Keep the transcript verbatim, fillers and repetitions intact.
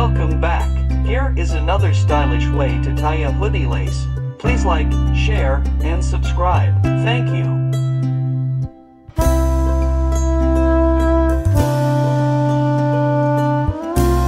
Welcome back. Here is another stylish way to tie a hoodie lace. Please like, share, and subscribe. Thank you.